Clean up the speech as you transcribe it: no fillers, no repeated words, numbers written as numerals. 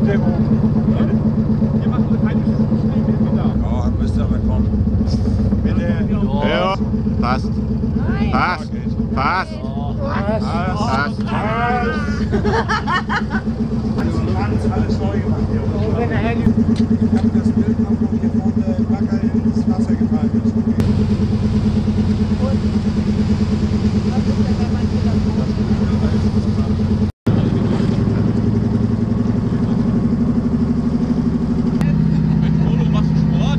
bitte um. Hier machen wir keine Schritte wieder. Ja, müsste aber kommen. Bitte. Ja, passt. Nein. Passt. Passt. Passt. Alles neu gemacht hier. Ich habe das Bild noch, wo hier vorne Bagger ins Wasser gefallen ist. Was ist denn, wenn man hier das Polo, machst du Sport?